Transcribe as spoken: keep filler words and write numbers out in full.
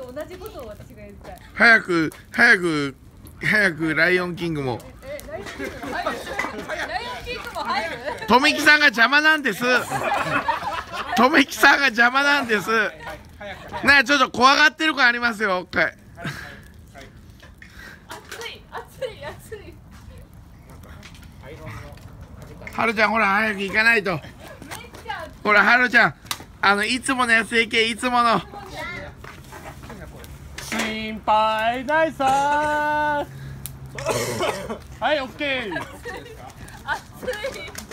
と同じことを私が言ったい。 早く早く早くライオンキングも。 え、ライオンキングも入る？ライオンキングも入る？ とめきさんが邪魔なんです。とめきさんが邪魔なんです。ね、ちょっと怖がってる感ありますよ。 熱い熱い熱い。 はるちゃん、ほら早く行かないと。ほらはるちゃん、あのいつものやついけ、いつもの。 心配ないさーはい、オッケー。 熱い。